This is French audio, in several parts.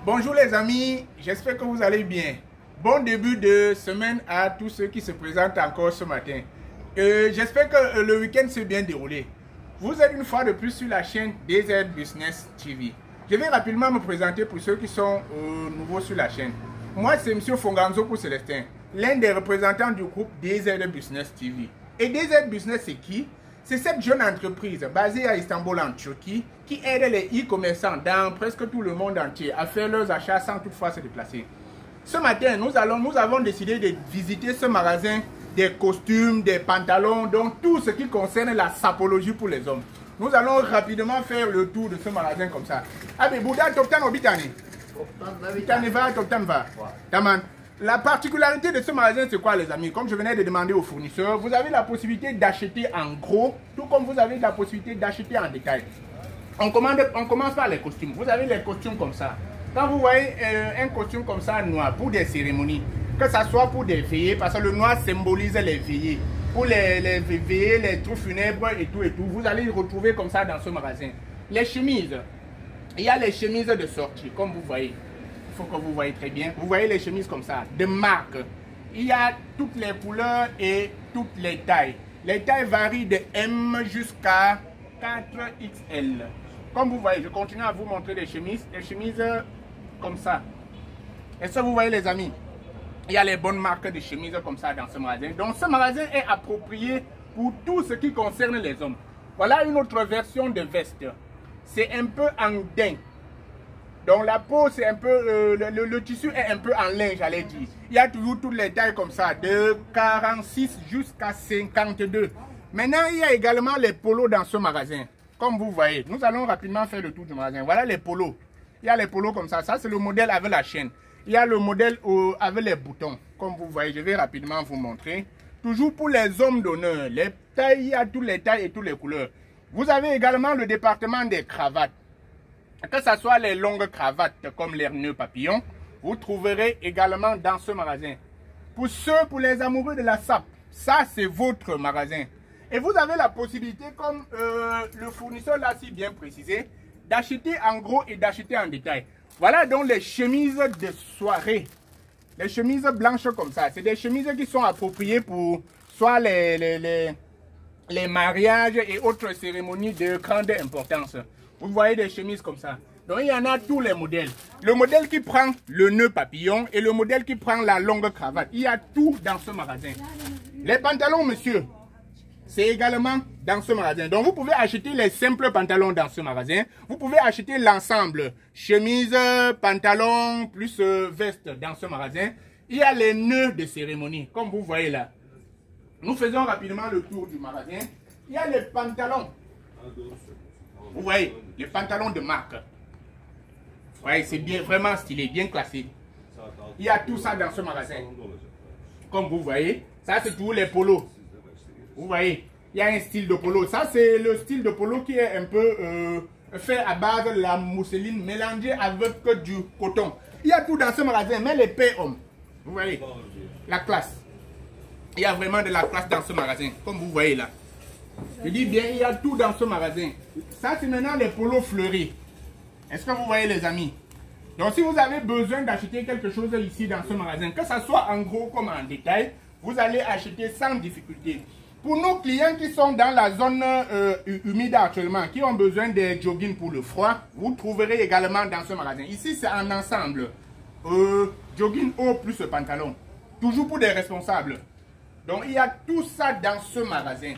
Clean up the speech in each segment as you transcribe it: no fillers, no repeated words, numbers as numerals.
Bonjour les amis, j'espère que vous allez bien. Bon début de semaine à tous ceux qui se présentent encore ce matin. J'espère que le week-end s'est bien déroulé. Vous êtes une fois de plus sur la chaîne DZ Business TV. Je vais rapidement me présenter pour ceux qui sont nouveaux sur la chaîne. Moi, c'est M. Fonganzo pour Célestin, l'un des représentants du groupe DZ Business TV. Et DZ Business, c'est qui? C'est cette jeune entreprise basée à Istanbul en Turquie qui aide les e-commerçants dans presque tout le monde entier à faire leurs achats sans toutefois se déplacer. Ce matin, nous avons décidé de visiter ce magasin des costumes, des pantalons, donc tout ce qui concerne la sapologie pour les hommes. Nous allons rapidement faire le tour de ce magasin comme ça. La particularité de ce magasin, c'est quoi les amis? Comme je venais de demander aux fournisseurs, vous avez la possibilité d'acheter en gros, tout comme vous avez la possibilité d'acheter en détail. On commence par les costumes. Vous avez les costumes comme ça. Quand vous voyez un costume comme ça noir pour des cérémonies, que ce soit pour des veillées, parce que le noir symbolise les veillées, pour les veillées, les trucs funèbres et tout, vous allez les retrouver comme ça dans ce magasin. Les chemises, il y a les chemises de sortie, comme vous voyez. Il faut que vous voyez très bien. Vous voyez les chemises comme ça, de marque. Il y a toutes les couleurs et toutes les tailles. Les tailles varient de M jusqu'à 4XL. Comme vous voyez, je continue à vous montrer les chemises comme ça. Est-ce que vous voyez les amis? Il y a les bonnes marques de chemises comme ça dans ce magasin. Donc ce magasin est approprié pour tout ce qui concerne les hommes. Voilà une autre version de veste. C'est un peu en daim. Donc la peau, c'est un peu, le tissu est un peu en lin, j'allais dire. Il y a toujours toutes les tailles comme ça, de 46 jusqu'à 52. Maintenant, il y a également les polos dans ce magasin. Comme vous voyez, nous allons rapidement faire le tour du magasin. Voilà les polos. Il y a les polos comme ça. Ça, c'est le modèle avec la chaîne. Il y a le modèle avec les boutons. Comme vous voyez, je vais rapidement vous montrer. Toujours pour les hommes d'honneur. Les tailles, il y a toutes les tailles et toutes les couleurs. Vous avez également le département des cravates. Que ce soit les longues cravates comme les nœuds papillons, vous trouverez également dans ce magasin. Pour les amoureux de la sape, ça c'est votre magasin. Et vous avez la possibilité, comme le fournisseur l'a si bien précisé, d'acheter en gros et d'acheter en détail. Voilà donc les chemises de soirée. Les chemises blanches comme ça. C'est des chemises qui sont appropriées pour soit les mariages et autres cérémonies de grande importance. Vous voyez des chemises comme ça. Donc il y en a tous les modèles. Le modèle qui prend le nœud papillon et le modèle qui prend la longue cravate. Il y a tout dans ce magasin. Les pantalons, monsieur, c'est également dans ce magasin. Donc vous pouvez acheter les simples pantalons dans ce magasin. Vous pouvez acheter l'ensemble. Chemise, pantalon, plus veste dans ce magasin. Il y a les nœuds de cérémonie, comme vous voyez là. Nous faisons rapidement le tour du magasin. Il y a les pantalons. Vous voyez, les pantalons de marque. Vous voyez, c'est bien, vraiment stylé, bien classé. Il y a tout ça dans ce magasin. Comme vous voyez, ça c'est tous les polos. Vous voyez, il y a un style de polo. Ça c'est le style de polo qui est un peu fait à base de la mousseline mélangée avec du coton. Il y a tout dans ce magasin, mais les paix hommes. Vous voyez, la classe. Il y a vraiment de la classe dans ce magasin, comme vous voyez là. Je dis bien, il y a tout dans ce magasin. Ça, c'est maintenant les polos fleuris. Est-ce que vous voyez les amis? Donc, si vous avez besoin d'acheter quelque chose ici dans ce magasin, que ce soit en gros comme en détail, vous allez acheter sans difficulté. Pour nos clients qui sont dans la zone humide actuellement, qui ont besoin des jogging pour le froid, vous trouverez également dans ce magasin. Ici, c'est en ensemble. Jogging haut plus pantalon. Toujours pour des responsables. Donc, il y a tout ça dans ce magasin.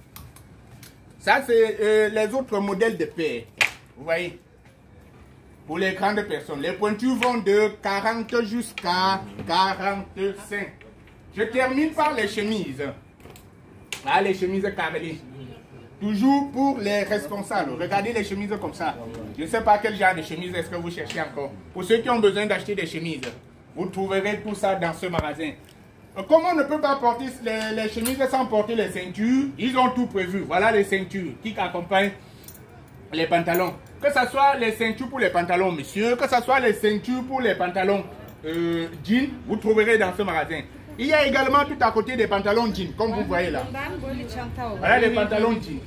Ça, c'est les autres modèles de paires. Vous voyez? Pour les grandes personnes. Les pointures vont de 40 jusqu'à 45. Je termine par les chemises. Ah, les chemises carrées. Toujours pour les responsables. Regardez les chemises comme ça. Je ne sais pas quel genre de chemise est-ce que vous cherchez encore. Pour ceux qui ont besoin d'acheter des chemises, vous trouverez tout ça dans ce magasin. Comme on ne peut pas porter les chemises sans porter les ceintures, ils ont tout prévu. Voilà les ceintures qui accompagnent les pantalons. Que ce soit les ceintures pour les pantalons messieurs, que ce soit les ceintures pour les pantalons jeans, vous trouverez dans ce magasin. Il y a également tout à côté des pantalons jeans, comme vous voyez là. Voilà les pantalons jeans.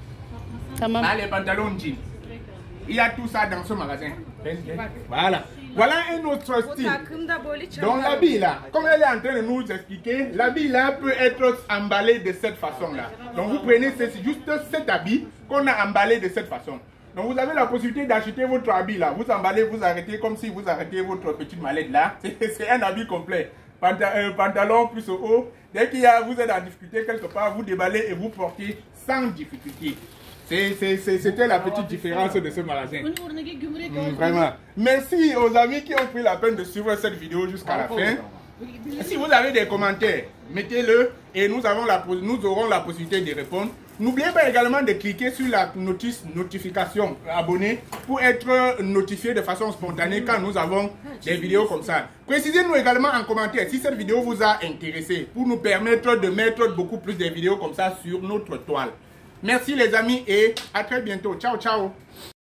Voilà les pantalons jeans. Il y a tout ça dans ce magasin. Voilà. Voilà un autre style. Donc l'habit là, comme elle est en train de nous expliquer, l'habit là peut être emballé de cette façon là. Donc vous prenez juste cet habit qu'on a emballé de cette façon. Donc vous avez la possibilité d'acheter votre habit là. Vous emballez, vous arrêtez comme si vous arrêtez votre petite mallette là. C'est un habit complet. Pantalon plus au haut. Dès qu'il y a, vous êtes en difficulté quelque part, vous déballez et vous portez sans difficulté. C'était la petite différence de ce magasin. Vraiment. Merci aux amis qui ont pris la peine de suivre cette vidéo jusqu'à la fin. Si vous avez des commentaires, mettez-le et nous aurons la possibilité de répondre. N'oubliez pas également de cliquer sur la notification abonné pour être notifié de façon spontanée quand nous avons des vidéos comme ça. Précisez-nous également en commentaire si cette vidéo vous a intéressé pour nous permettre de mettre beaucoup plus de vidéos comme ça sur notre toile. Merci les amis et à très bientôt. Ciao, ciao.